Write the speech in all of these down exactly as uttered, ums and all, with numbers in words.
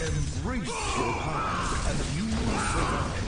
Embrace your past, and you will survive.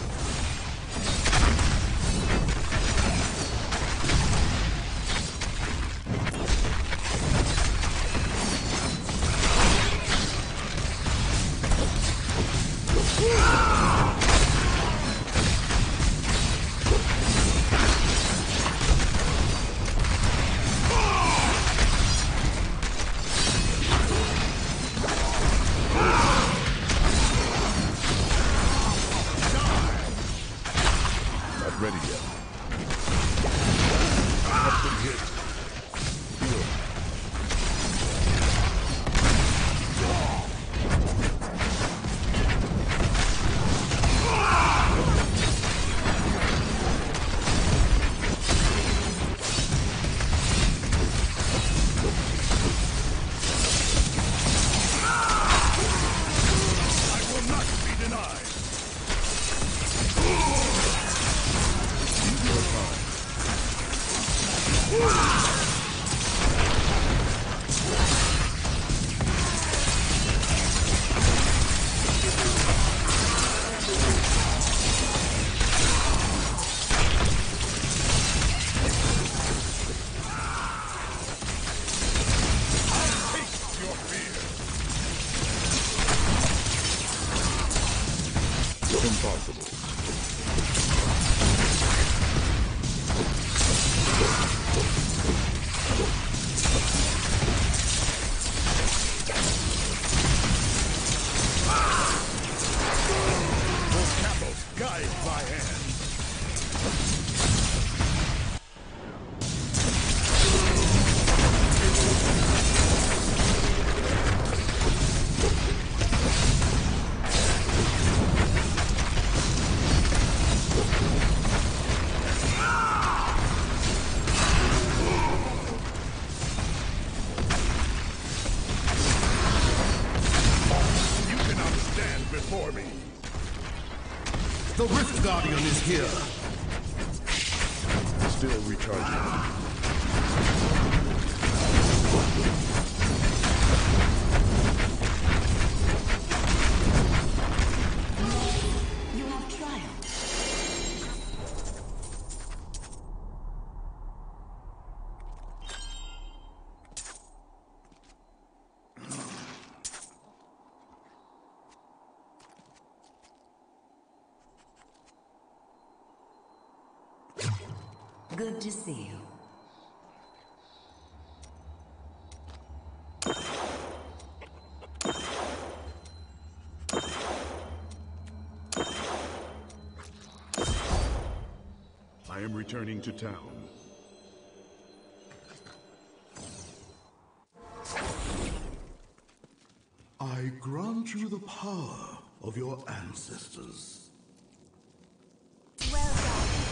The Rift Guardian is here. Still recharging. You have triumphed. Good to see you. I am returning to town. I grant you the power of your ancestors. Well done.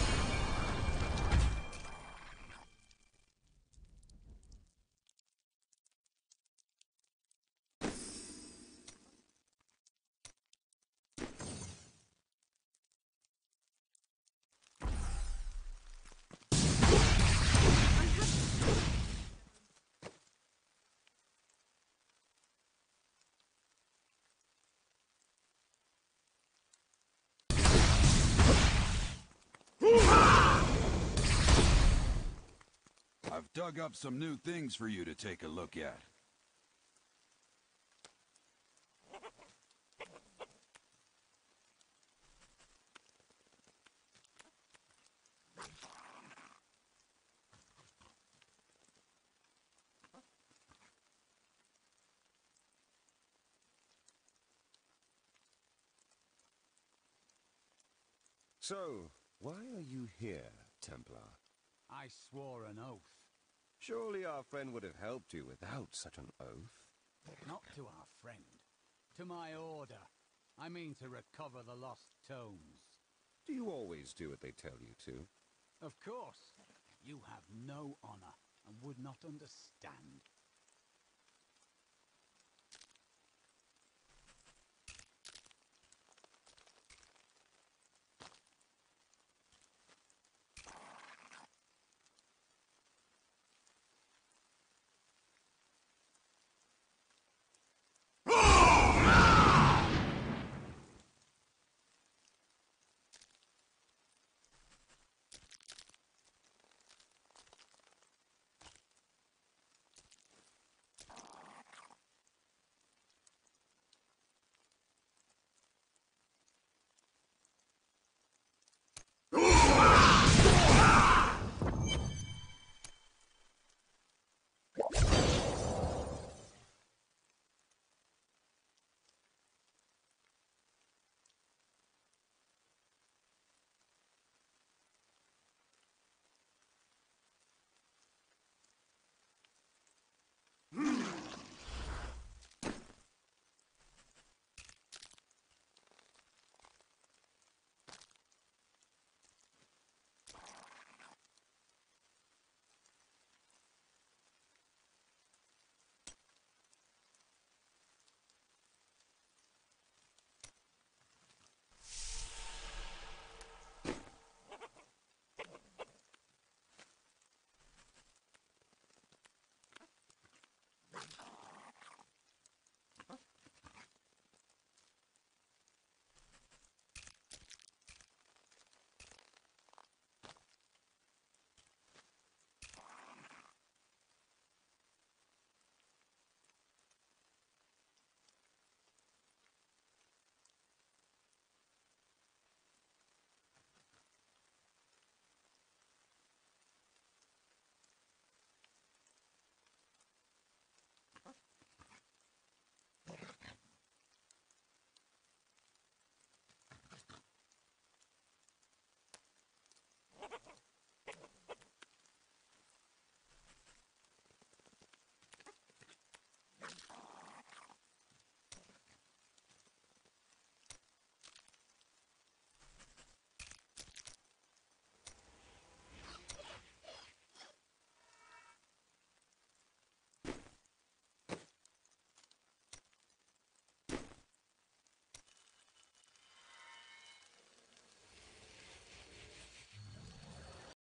I've dug up some new things for you to take a look at. So, why are you here, Templar? I swore an oath. Surely our friend would have helped you without such an oath. Not to our friend. To my order. I mean to recover the lost tomes. Do you always do what they tell you to? Of course. You have no honor and would not understand.